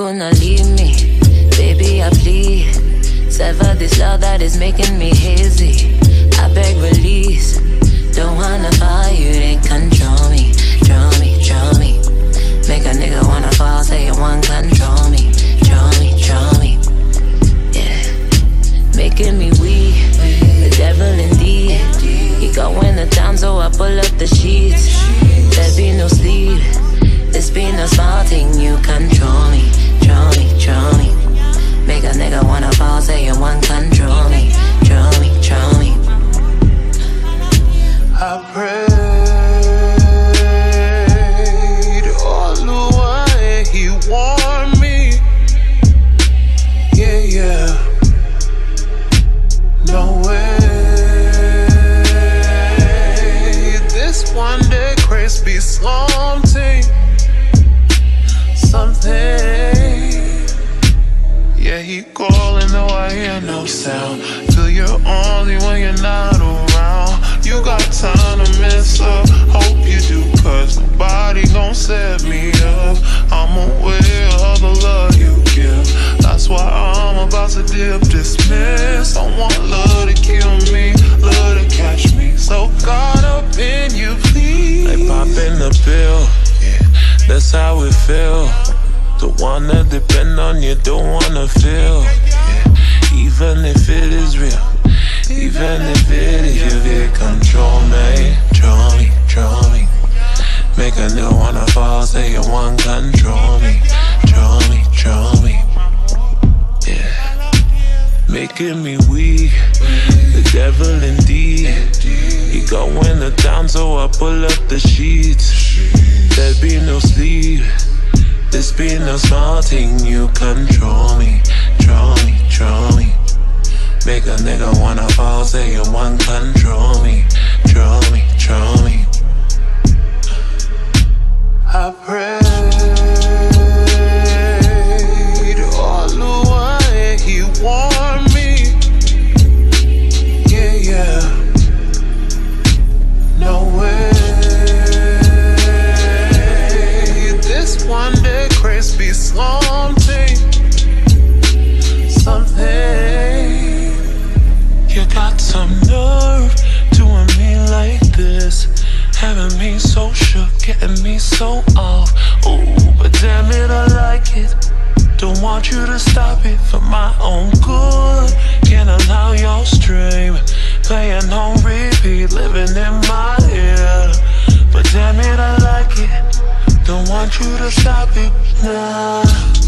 do not leave me. Baby, I plead. Sever this love that is making me hazy. I beg release. Don't wanna fire, you ain't control me. Draw me, draw me. Make a nigga wanna fall, say you want control me. Draw me, draw me. Yeah. Making me weak, the devil indeed. He going to town, so I pull up the sheets. There be no sleep. This be no small thing, you control me. Draw me, draw me. Make a nigga wanna fall, say you want control me. Draw me, draw me. I prayed all the way, he warned me. Yeah, yeah. No way. This one day Chris be something. Yeah, he calling though I hear no sound. Feel you're only when you're not around. You got time to mess up, hope you do, cause nobody gon' set me up. I'm aware of the love you give, that's why I'm about to dip, dismiss. I want love to kill me, love to catch me, so caught up in you, please. They poppin' the pill, yeah, that's how it feel. The one that depend on you, don't wanna feel, yeah. Even if it is real, even if it is you, it control me. Draw me, draw me. Make a nigga wanna fall, say you want control me. Draw me, draw me. Yeah. Making me weak, the devil indeed. He going to town, so I pull up the sheets. There be no sleep. This be no small thing, you control me. Draw me, draw me. Make a nigga wanna fall, say you want control me. Draw me, draw me. I prayed all the way, he warned me. Yeah, yeah. No way. This one day Chris be something. You got some nerve doing me like this, having me so shook, getting me so off. Ooh, but damn it, I like it. Don't want you to stop it for my own good. Can't allow your stream playing on repeat, living in my ear. But damn it, I like it. Don't want you to stop it, nah.